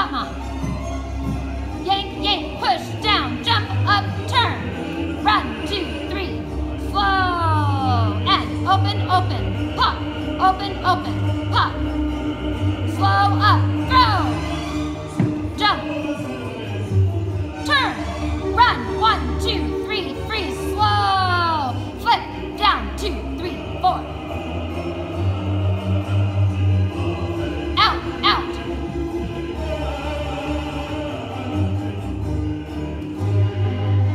Yank, yank, push, down, jump, up, turn. 1, 2, 3, slow. And open, open, pop, open, open.